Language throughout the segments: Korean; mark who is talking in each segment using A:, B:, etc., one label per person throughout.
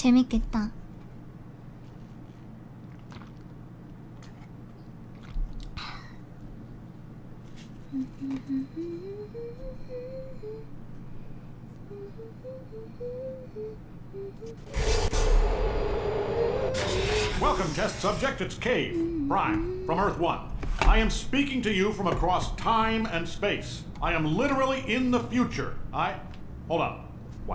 A: 재밌겠다.
B: Welcome, test subject. It's Cave, Prime, from Earth 1. I am speaking to you from across time and space. I am literally in the future. Hold on. What?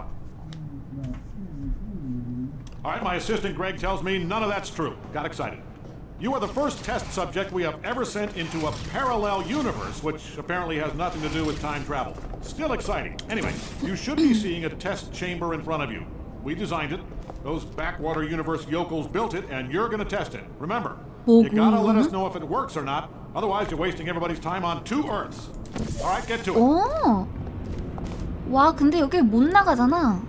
B: All right, my assistant Greg tells me none of that's true. Got excited. You are the first test subject we have ever sent into a parallel universe, which apparently has nothing to do with time travel. Still exciting. Anyway, you should be seeing a test chamber in front of you. We designed it. Those backwater universe yokels built it, and you're gonna test it. Remember, you gotta let us know if it works or not. Otherwise, you're wasting everybody's time on 2 Earths. All right, get to it.
A: 오. 와, 근데 여기 못 나가잖아.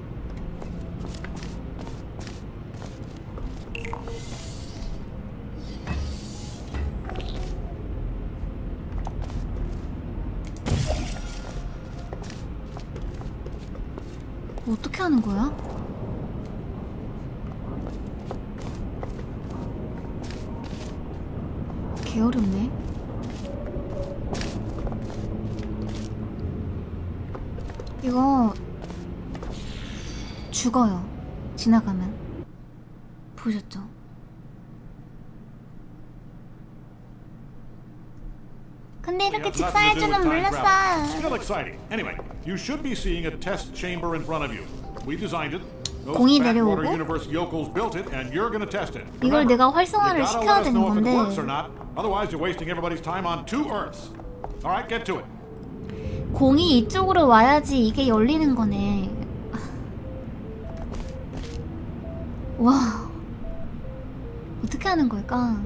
A: 어떻게 하는 거야? 개 어렵네. 이거 죽어요. 지나가면. 보셨죠? 근데 이렇게 직사할 줄은 몰랐어.
B: Still exciting. Anyway, you should be seeing a test chamber in front of you. We designed it.
A: 공이 내려오고
B: universe yokels built it, and you're gonna test it.
A: 이걸 내가 활성화를 시켜야 되는 건데.
B: Otherwise, you're wasting everybody's time on 2 Earths. All right, get to it.
A: 공이 이쪽으로 와야지 이게 열리는 거네. 와, 어떻게 하는 걸까?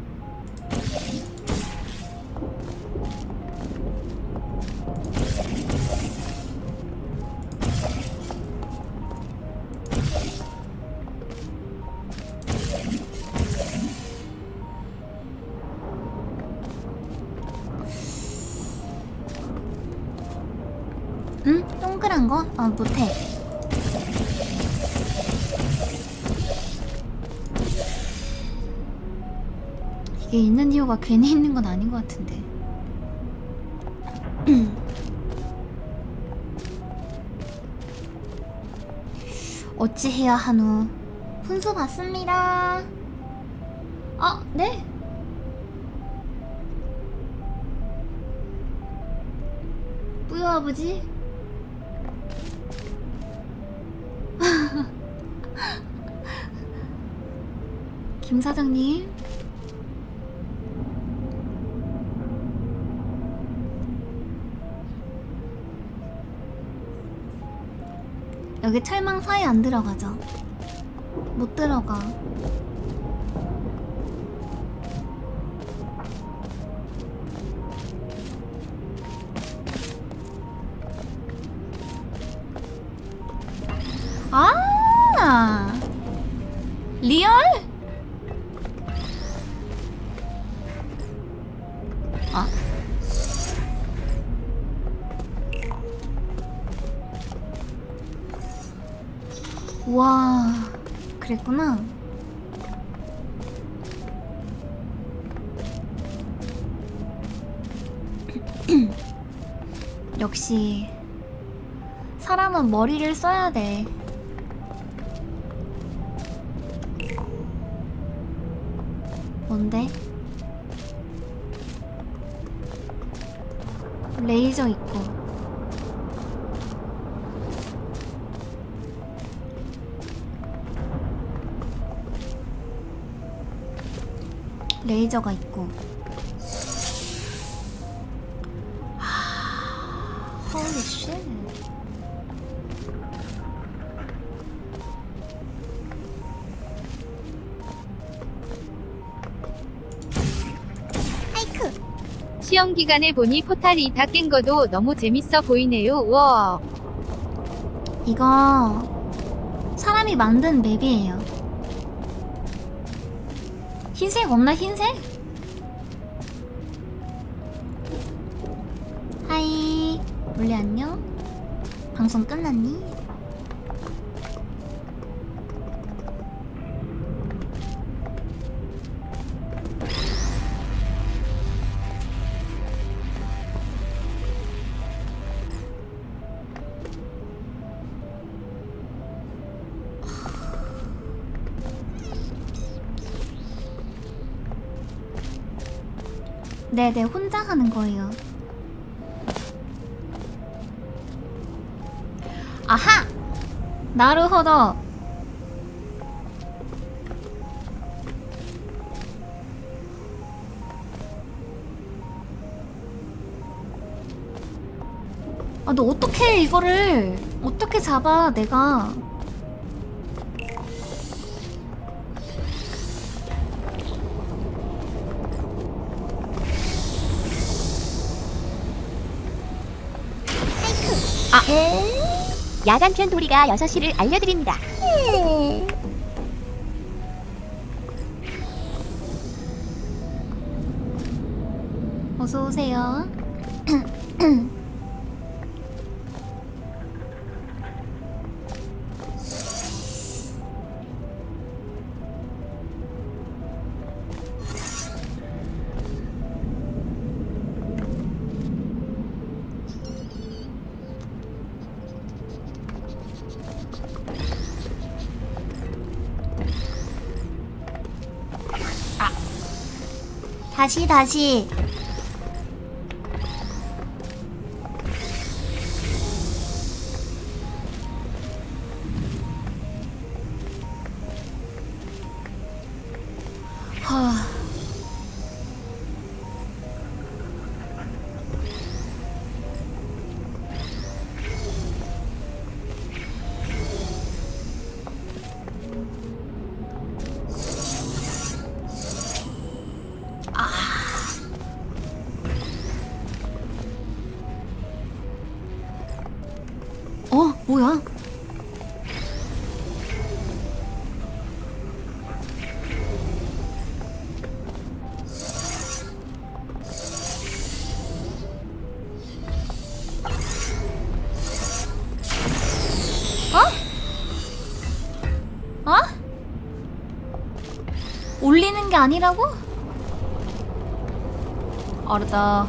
A: 응? 동그란 거? 못해. 이게 있는 이유가 괜히 있는 건 아닌 것 같은데. 어찌해야 하노? 훈수 받습니다. 네? 뿌요 아버지? 김 사장님. 여기 철망 사이에 안 들어가죠? 못 들어가. 리얼? 와, 그랬구나. 역시 사람은 머리를 써야 돼. 뭔데? 레이저 있고. 레이저가 있고. Holy shit.
C: 시험 기간에 보니 포탈이 다 깬 거도 너무 재밌어 보이네요. 와.
A: 이거 사람이 만든 맵이에요. 흰색 없나? 흰색? 하이. 원래 안녕? 방송 끝났니? 네네, 혼자 하는 거예요. 아하! 나루호도! 아, 너 어떻게 이거를 어떻게 잡아, 내가.
D: 야간편 도리가 6시를 알려드립니다.
A: 어서오세요. 다시. 하... 뭐야? 어? 올리는 게 아니라고? 알았다.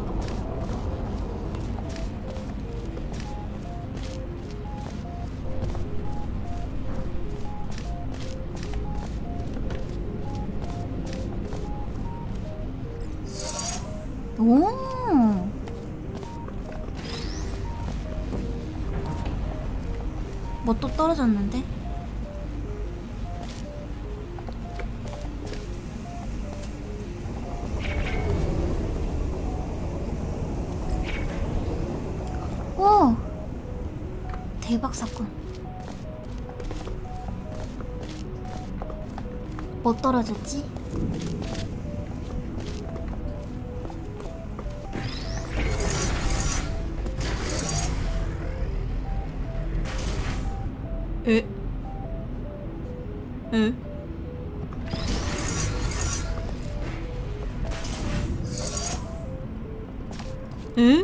A: 오. 뭐 또 떨어졌는데? 오! 대박 사건. 뭐 떨어졌지? 에? 에? 에?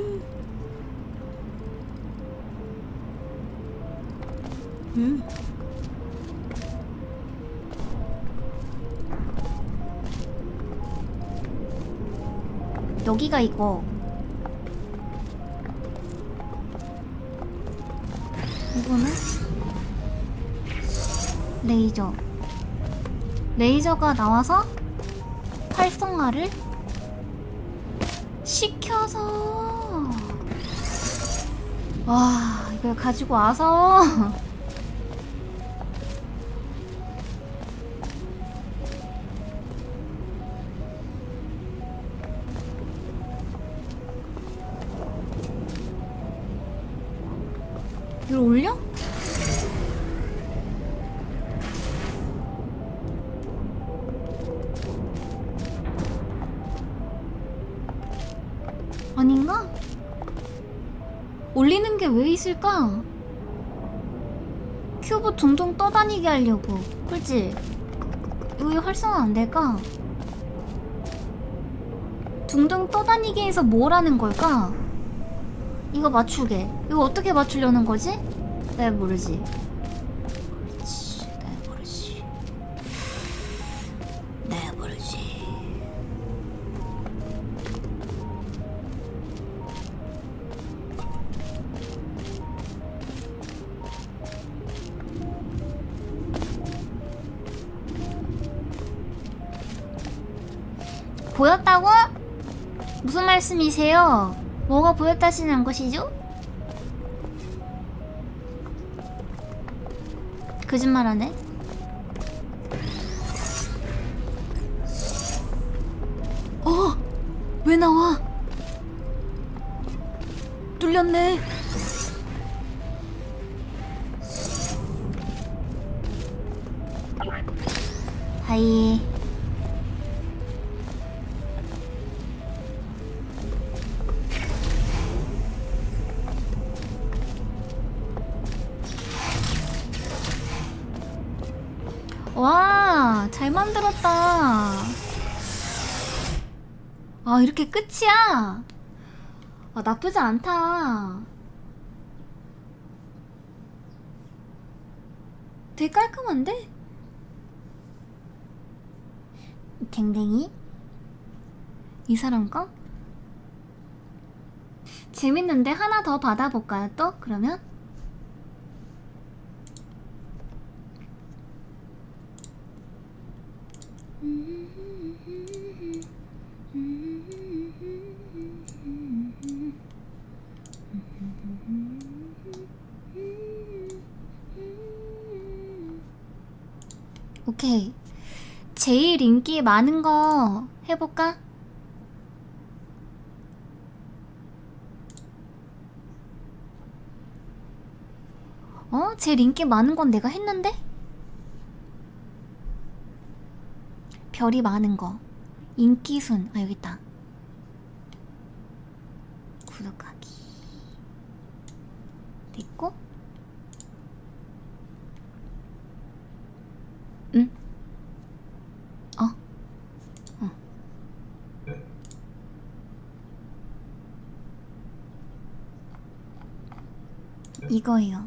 A: 여기가 이거. 이거는? 레이저가 나와서 활성화를 시켜서, 와, 이걸 가지고 와서 이걸 올려? 아닌가? 올리는 게 왜 있을까? 큐브 둥둥 떠다니게 하려고. 그치? 이거 왜 활성화 안 될까? 둥둥 떠다니게 해서 뭘 하는 걸까? 이거 맞추게. 이거 어떻게 맞추려는 거지? 내가 모르지. 그렇지, 내가 모르지. 내가 모르지. 보였다고? 무슨 말씀이세요? 뭐가 보였다시는 것이죠? 거짓말하네. 왜 나와? 뚫렸네. 하이. 와, 잘 만들었다. 아, 이렇게 끝이야? 아, 나쁘지 않다. 되게 깔끔한데? 댕댕이? 이 사람 거? 재밌는데 하나 더 받아볼까요 또? 그러면? 오케이. 제일 인기 많은 거 해볼까? 제일 인기 많은 건 내가 했는데? 별이 많은 거. 인기순. 아, 여기 있다. 구독하기. 됐고? 응? 이거예요.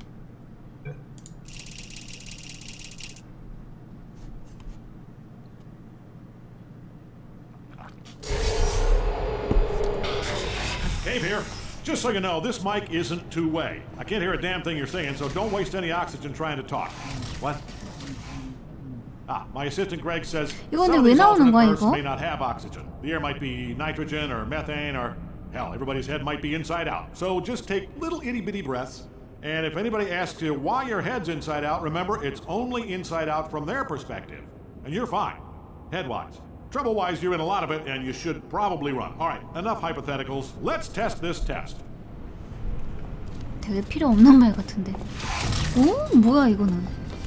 B: Cave here. Just so you know, this mic isn't two-way. I can't hear a damn thing you're saying, so don't waste any oxygen trying to talk. What? Ah, my assistant Greg says
A: 이거
B: some
A: 근데
B: of
A: 왜
B: these
A: 나오는
B: alternate
A: 거야,
B: Earths
A: 이거?
B: may not have oxygen. The air might be nitrogen or methane or, hell, everybody's head might be inside out. So just take little itty-bitty breaths, and if anybody asks you why your head's inside out, remember, it's only inside out from their perspective. And you're fine, head-wise. Trouble-wise, you're in a lot of it, and you should probably run. All right, enough hypotheticals. Let's test this test.
A: 되게 필요 없는 말 같은데. 오, 뭐야 이거는?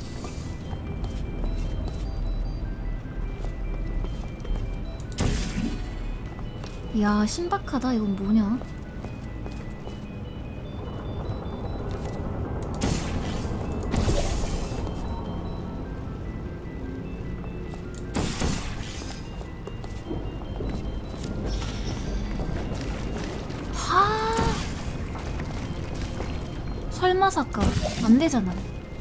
A: 이야, 신박하다. 이건 뭐냐? 설마 사까 안 되잖아.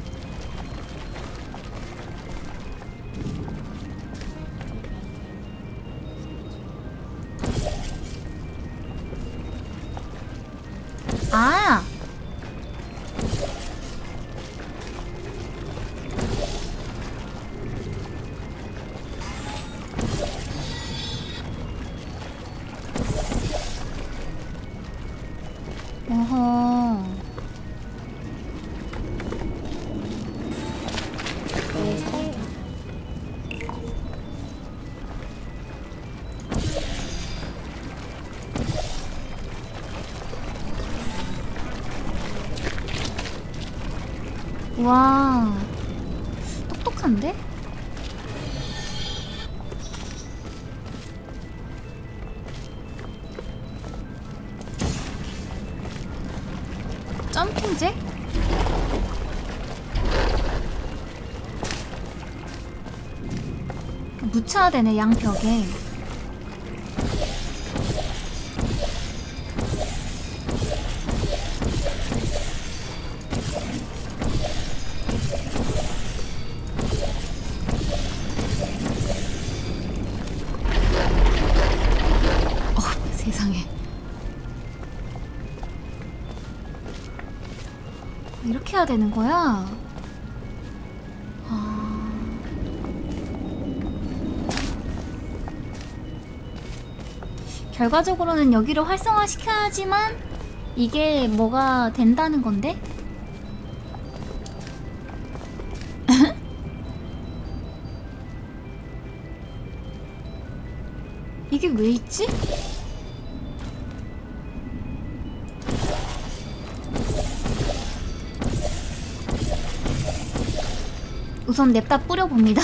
A: 아! 어허. 와, 똑똑한데? 점핑잭? 묻혀야 되네, 양벽에. 세상에. 이렇게 해야 되는 거야? 결과적으로는 여기를 활성화시켜야지만 이게 뭐가 된다는 건데? 이게 왜 있지? 우선 냅다 뿌려봅니다.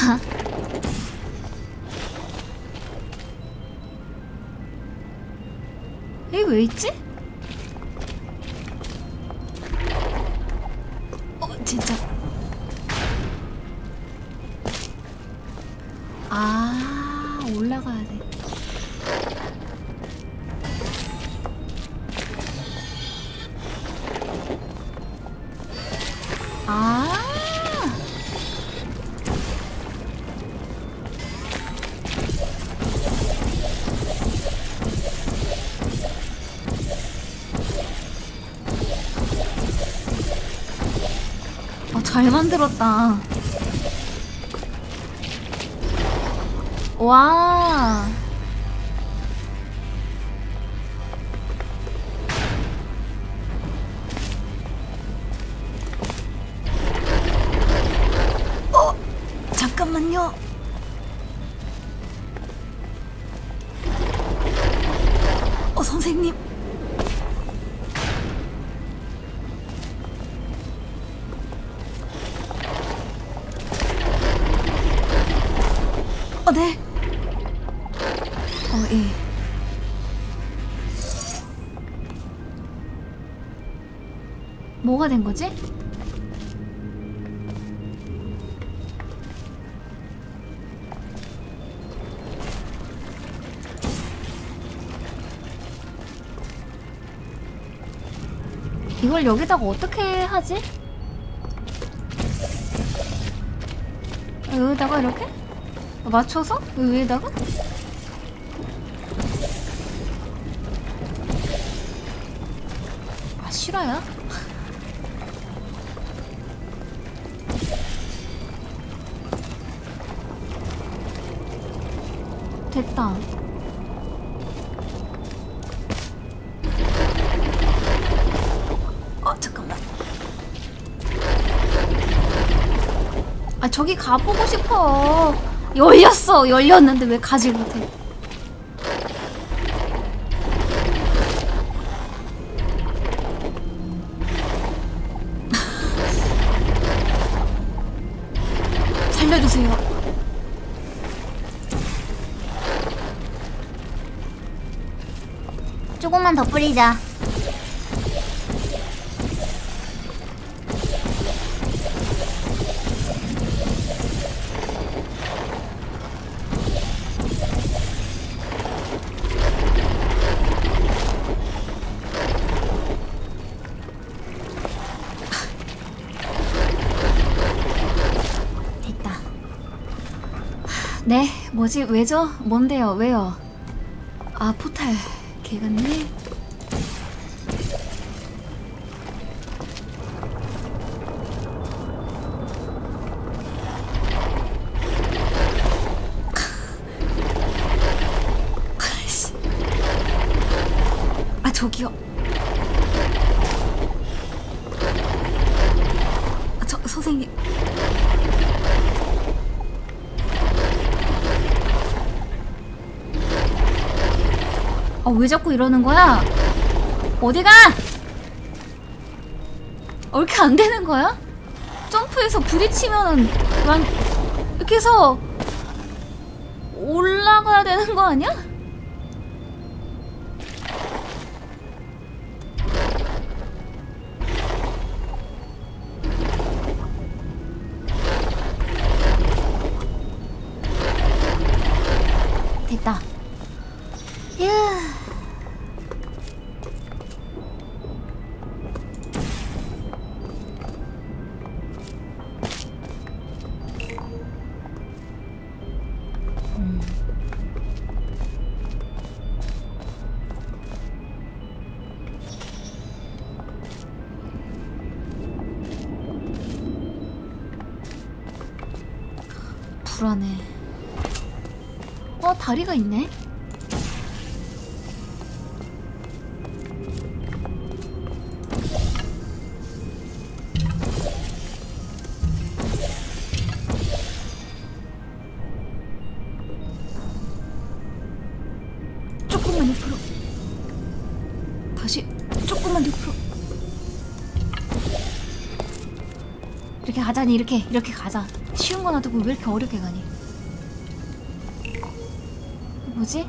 A: 이게 왜 있지? 진짜. 아, 올라가야 돼. 아. 잘 만들었다. 와. 잠깐만요. 선생님. 네. 예. 뭐가 된 거지? 이걸 여기다가 어떻게 하지? 여기다가 이렇게? 맞춰서? 여기 위에다가? 아, 실화야? 됐다. 잠깐만. 아, 저기 가보고 싶어. 열렸어. 열렸는데 왜 가지 못해? 살려주세요. 조금만 더 뿌리자. 네, 뭐지? 왜죠? 뭔데요? 왜요? 아, 포탈 개같네. 아, 저기요. 아, 선생님. 왜 자꾸 이러는 거야? 어디가? 왜 이렇게 안 되는 거야? 점프해서 부딪히면은 이렇게 해서 올라가야 되는 거 아니야? 됐다. 불안해. 다리가 있네. 조금만 옆으로. 이렇게 가자니. 이렇게 가자. 쉬운 거 놔두고 왜 이렇게 어렵게 가니? 뭐지?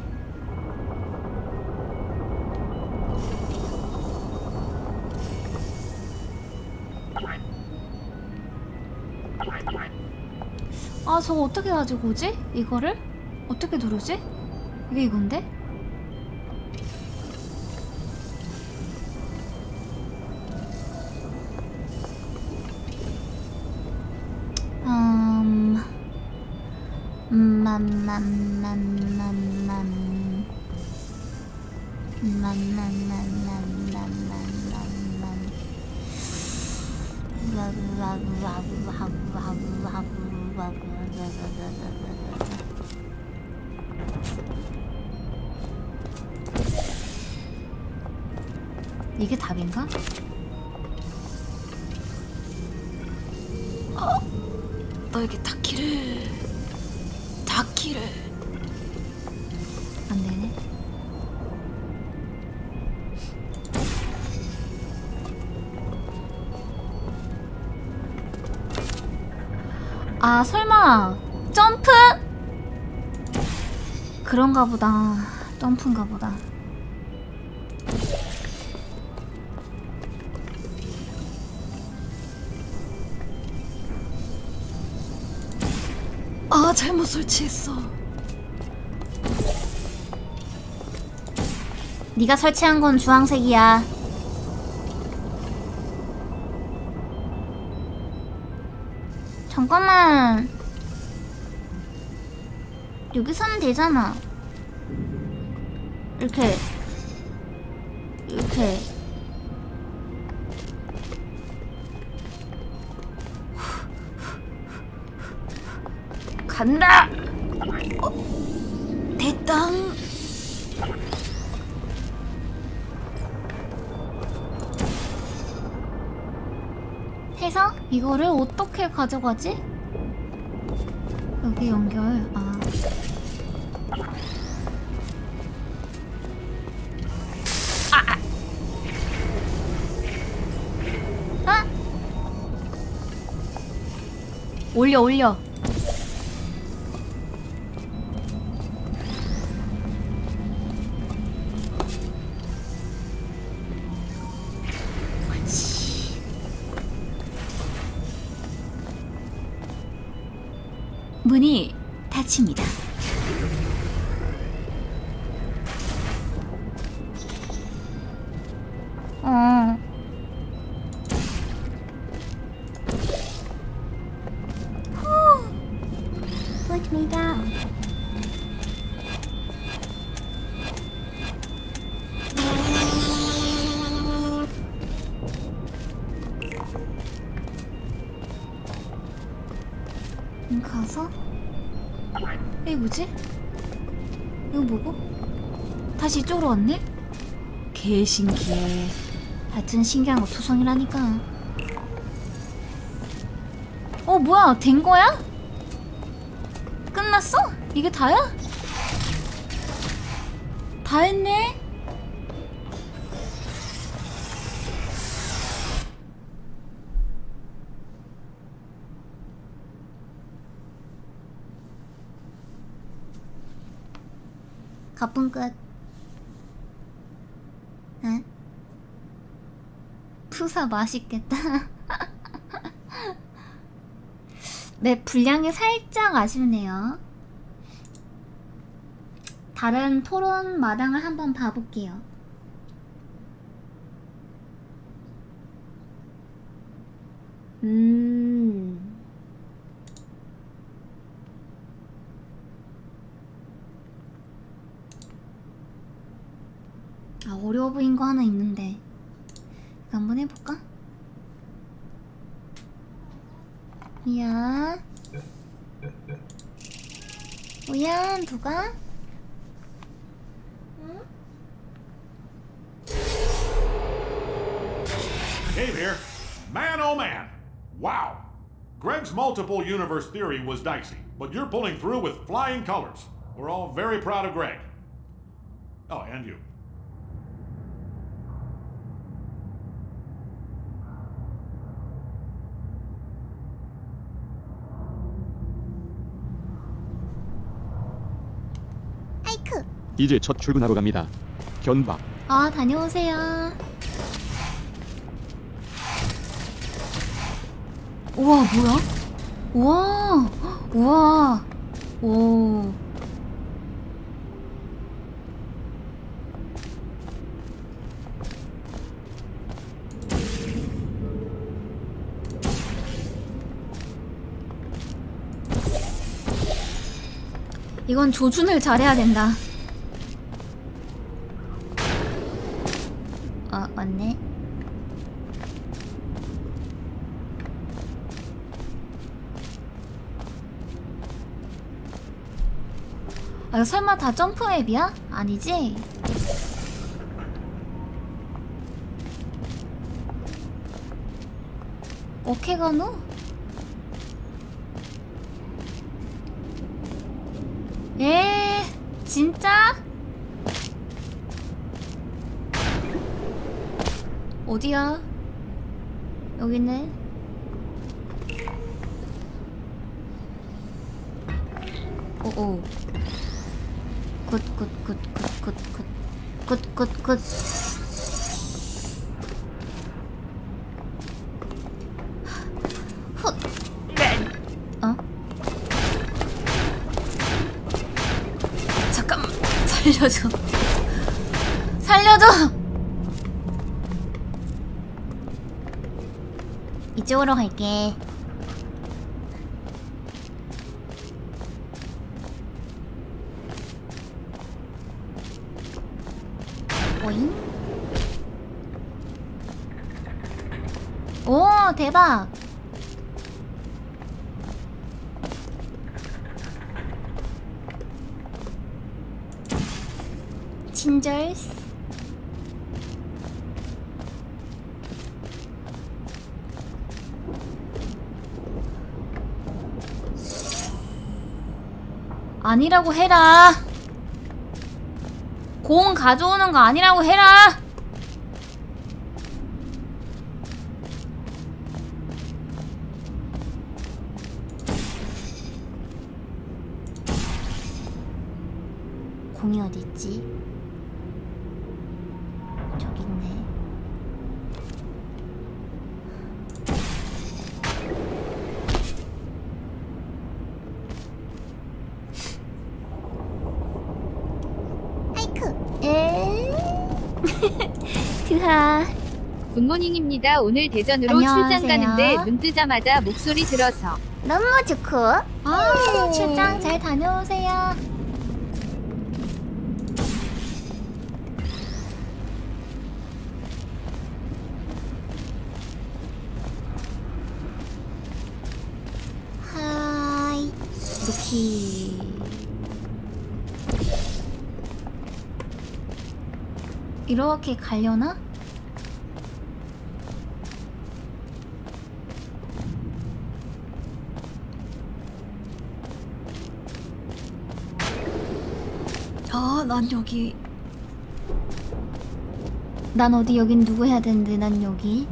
A: 아, 저거 어떻게 가지고 오지? 이거를? 어떻게 누르지? 이게 이건데? 이게 답인가? 너에게 닿기를 안 되네. 아, 설마 점프? 그런가 보다. 점프인가 보다. 아, 잘못 설치했어. 네가 설치한 건 주황색이야. 잠깐만. 여기서는 되잖아. 이렇게 간다. 됐당. 해서 이거를 어떻게 가져가지? 여기 연결. 아. 아! 올려. 문이 닫힙니다.
D: Put me down.
A: 가서 이게 뭐지? 이거 뭐고? 다시 이쪽으로 왔네? 개신기해. 하여튼 신기한 거 투성이라니까. 뭐야? 된 거야? 끝났어? 이게 다야? 다 했네? 가쁜 끝. 응? 푸사 맛있겠다. 네, 분량이 살짝 아쉽네요. 다른 토론 마당을 한번 봐볼게요. 어려워 보인 거 하나 있는데 이거 한번 해볼까? 뭐야? 누가? 응?
B: Dave here. Man, oh man. Wow. Greg's multiple universe theory was dicey, but you're pulling through with flying colors. We're all very proud of Greg. Oh, and you.
E: 이제 첫 출근하러 갑니다. 견밥.
A: 아, 다녀오세요. 우와, 뭐야? 우와, 우와, 오. 이건 조준을 잘해야 된다. 맞네. 아, 이거 설마 다 점프맵이야? 아니지? 오케가노? 진짜? 어디야? 여기네. 오오. 굿. 훗. 어? 잠깐만. 살려줘. 이쪽으로 갈게. 오잉? 오, 대박. 친절스. 아니라고 해라. 공 가져오는 거 아니라고 해라. 공이 어디 있지? 저기 있네. 드하.
C: 굿모닝입니다. 오늘 대전으로
A: 안녕하세요.
C: 출장 가는데 눈 뜨자마자 목소리 들어서
D: 너무 좋고.
A: 아, 출장 잘 다녀오세요.
D: 하이.
A: 루키. 이렇게 가려나? 아, 난 여기. 난 어디, 여긴 누구 해야 되는데 난 여기.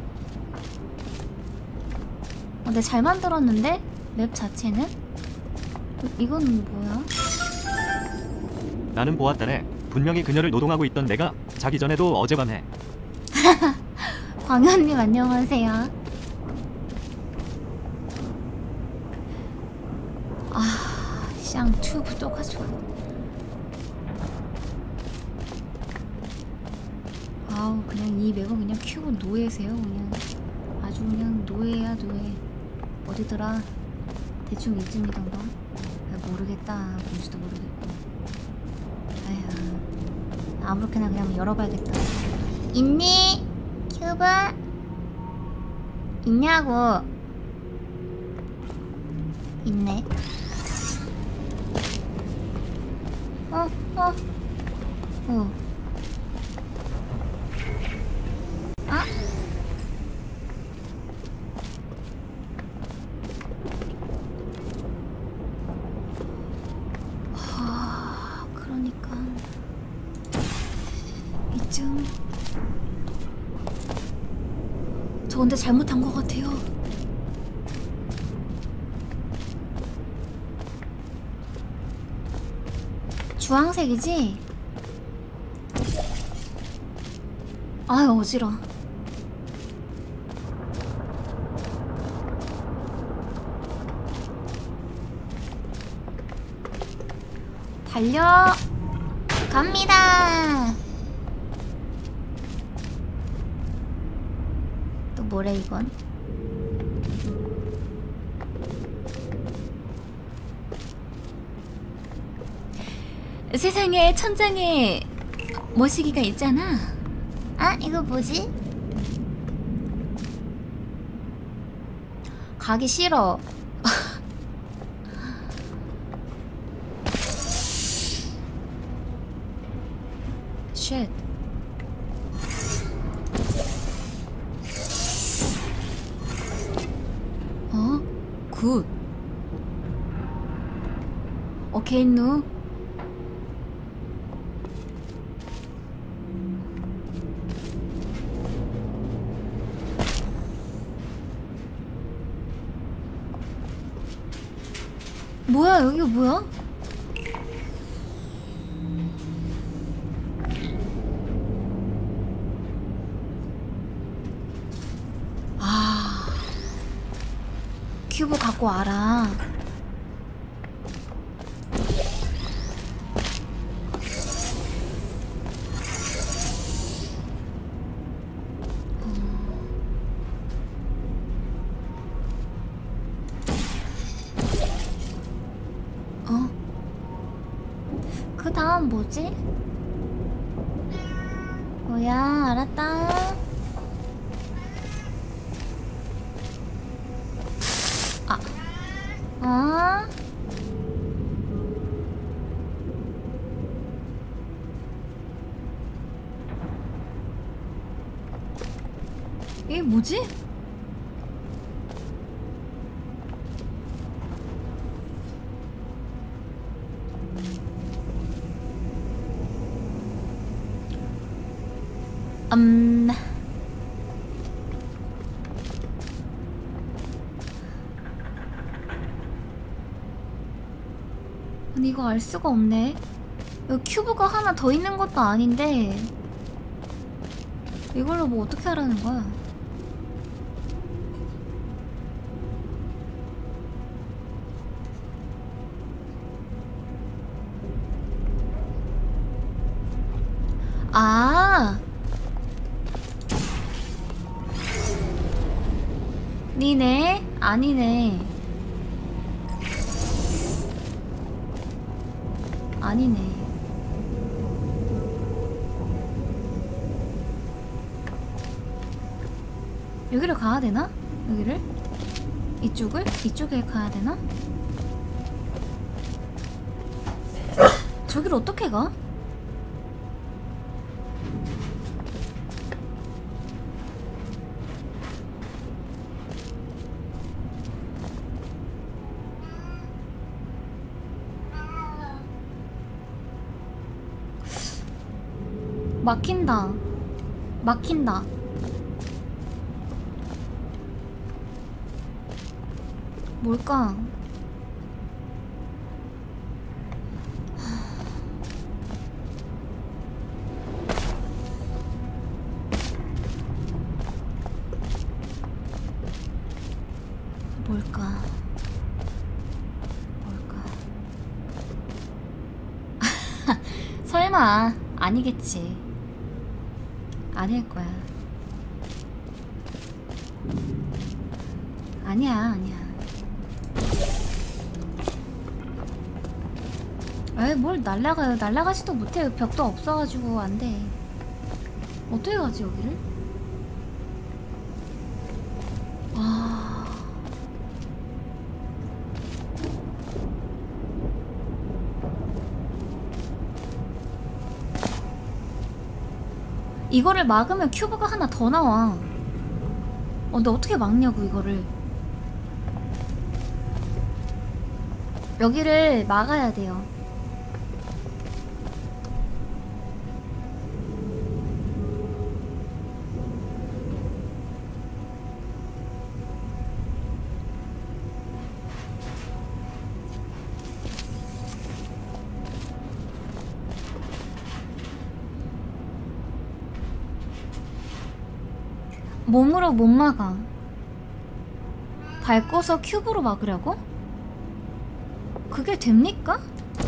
A: 근데 잘 만들었는데? 맵 자체는? 이건 뭐야?
E: 나는 보았다네. 분명히 그녀를 노동하고 있던 내가 자기 전에도 어젯밤에.
A: 광현님 안녕하세요. 아, 쌍 튜브 떠가지고. 아우, 그냥 이 맵은 그냥 큐브 노예세요. 그냥 아주 그냥 노예야 노예. 어디더라? 대충 이쯤이던가. 모르겠다. 뭔지도 모르겠고. 아휴, 아무렇게나 그냥 열어봐야겠다.
D: 있니? 큐브?
A: 있냐고. 있네. 어. 아? 그러니까 이쯤. 저 근데 잘못한 것 같아요. 주황색이지? 아 어지러.
D: 달려 갑니다. 또 뭐래 이건?
A: 세상에 천장에 머시기가 있잖아.
D: 아 이거 뭐지?
A: 가기 싫어. 쉣. 어? 굿. 오케이 누. 뭐야 여기 뭐야? 아 큐브 갖고 와라.
D: 그 다음 뭐지? 뭐야 알았다. 어?
A: 이게 뭐지? 음... 아니 이거 알 수가 없네. 여기 큐브가 하나 더 있는 것도 아닌데 이걸로 뭐 어떻게 하라는 거야? 아 니네? 아니네. 아니네. 여기를 가야 되나? 여기를? 이쪽을? 이쪽에 가야 되나? 저기를 어떻게 가? 막힌다. 막힌다. 뭘까? 뭘까? 뭘까? 설마 아니겠지. 아닐 거야. 아니야, 아니야. 에이, 뭘 날라가요. 날라가지도 못해요. 벽도 없어가지고 안 돼. 어떻게 가지, 여기를? 아. 이거를 막으면 큐브가 하나 더 나와. 근데 어떻게 막냐고 이거를. 여기를 막아야 돼요. 몸으로 못 막아. 밟고서 큐브로 막으려고? 그게 됩니까?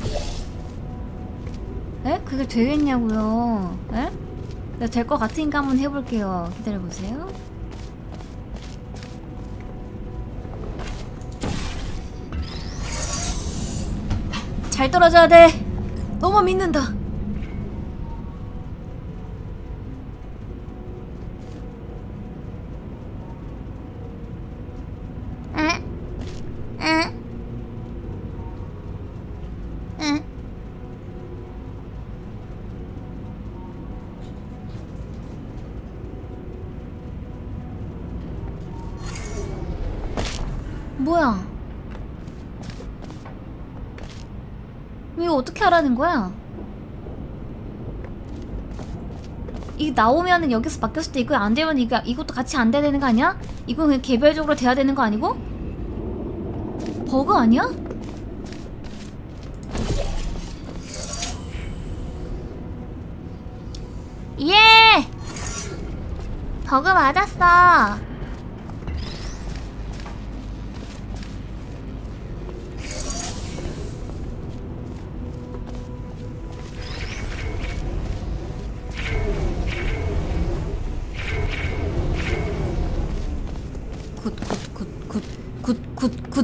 A: 에? 그게 되겠냐고요? 에? 네, 될 것 같으니까 한번 해볼게요. 기다려보세요. 잘 떨어져야 돼. 너무 믿는다.
D: 응? 응? 응?
A: 뭐야? 이거 어떻게 하라는 거야? 이게 나오면은 여기서 바뀌었을 때 이거 안 되면 이것도 같이 안 돼야 되는 거 아니야? 이건 그냥 개별적으로 돼야 되는 거 아니고? 버그 아니야?
D: 예! 버그 맞았어.
A: 굿.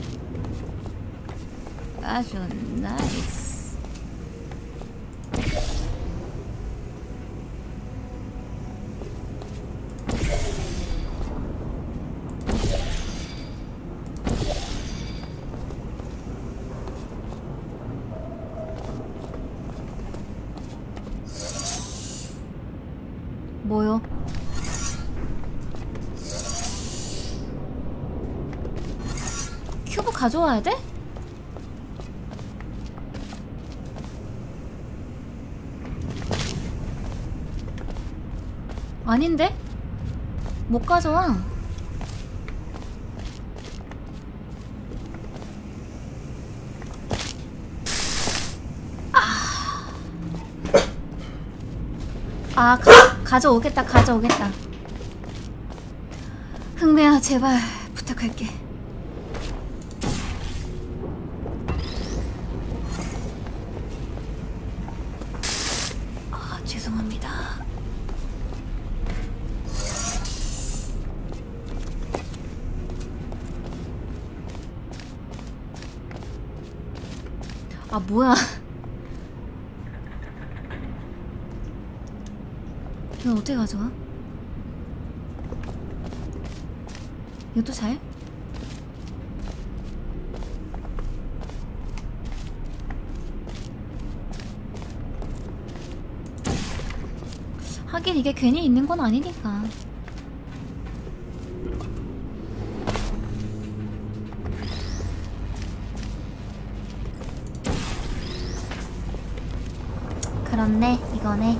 A: 아주 나이스. 뭐요? 큐브 가져와야 돼? 아닌데? 못 가져와. 가져오겠다. 흥매야, 제발 부탁할게. 죄송합니다. 뭐야. 이거 어떻게 가져와? 이것도 잘? 하긴 이게 괜히 있는 건 아니니까.
D: 그렇네, 이거네.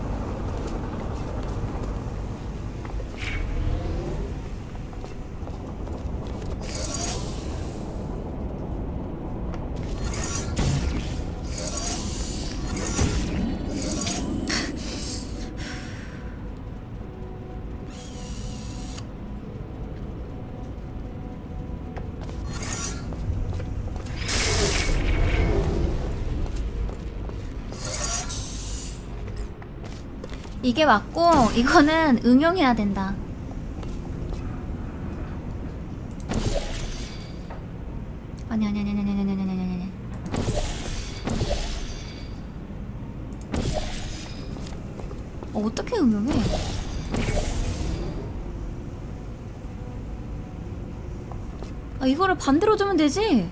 A: 이게 맞고 이거는 응용해야 된다. 아니. 어떻게 응용해? 이거를 반대로 주면 되지?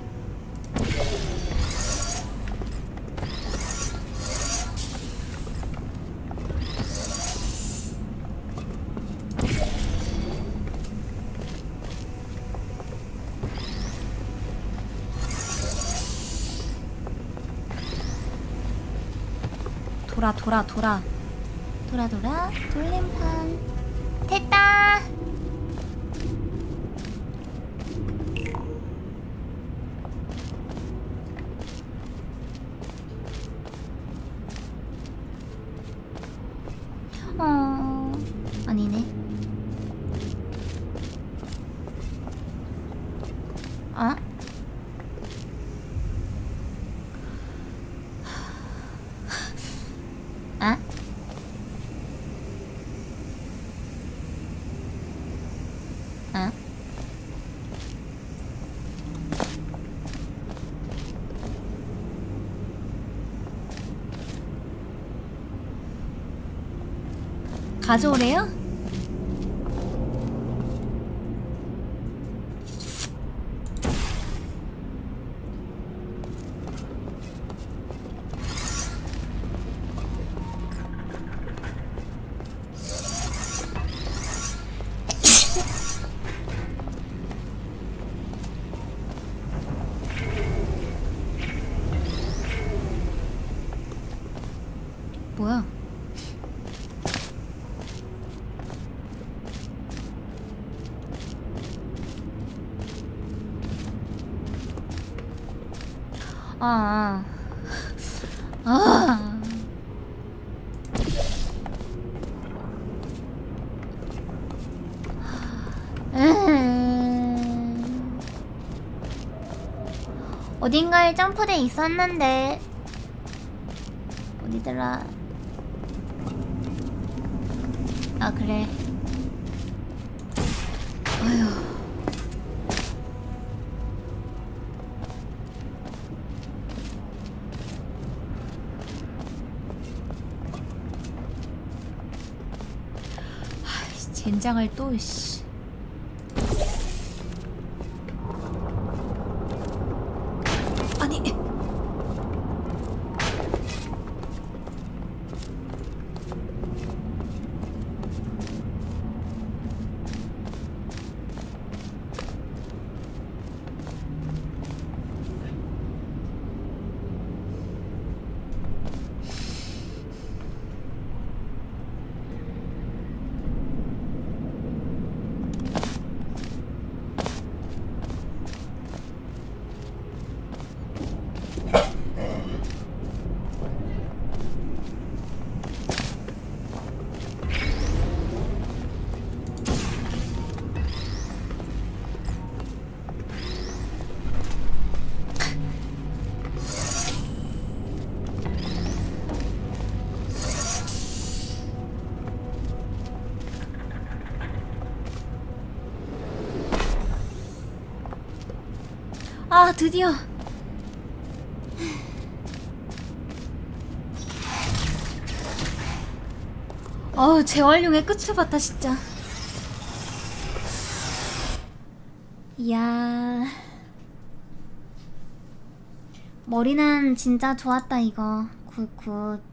D: 돌아 돌림판. 됐다. 아니네. 어? 아? 아?
A: 가져오래요? 뭐야? 아, 아, 아.
D: 어딘가에 점프대 있었는데 어디더라? 아 그래.
A: 아휴. 아이씨, 젠장을 또 씨. 아니. 아, 드디어. 재활용의 끝을 봤다 진짜.
D: 이야, 머리는 진짜 좋았다 이거. 굿굿.